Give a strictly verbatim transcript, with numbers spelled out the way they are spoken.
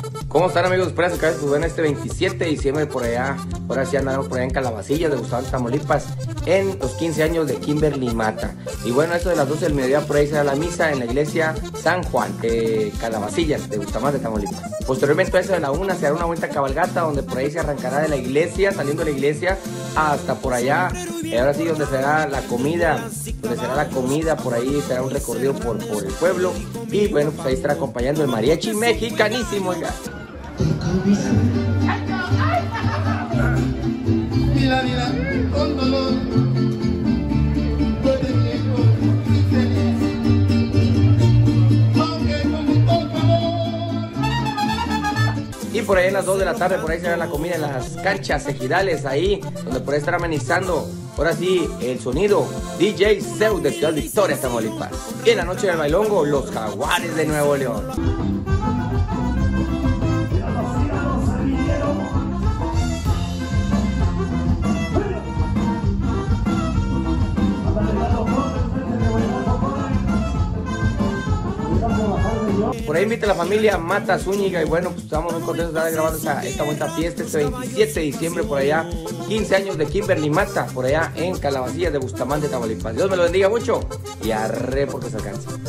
¿Cómo están, amigos? Espero que pues bueno, este veintisiete de diciembre por allá, ahora sí andaremos por allá en Calabacillas de Bustamante, Tamaulipas, en los quince años de Kimberly Mata. Y bueno, esto de las doce del mediodía por ahí será la misa en la iglesia San Juan de Calabacillas de Bustamante, Tamaulipas. Posteriormente a eso de la una se hará una vuelta cabalgata donde por ahí se arrancará de la iglesia, saliendo de la iglesia hasta por allá, y ahora sí donde será la comida, donde será la comida, por ahí será un recorrido por, por el pueblo. Y bueno, pues ahí estará acompañando el mariachi mexicanísimo, oiga. Mira, mira, con dolor. Y por ahí en las dos de la tarde, por ahí será la comida en las canchas ejidales, ahí donde por ahí estará amenizando, ahora sí, el sonido D J Zeus de Ciudad Victoria, Tamaulipas. Y en la noche del bailongo, los Jaguares de Nuevo León. Por ahí invita a la familia Mata Zúñiga y bueno, pues estamos muy contentos de estar grabando esta, esta bonita fiesta este veintisiete de diciembre por allá, quince años de Kimberly Mata, por allá en Calabacillas de Bustamante, Tamaulipas. Dios me lo bendiga mucho y arre porque se alcanza.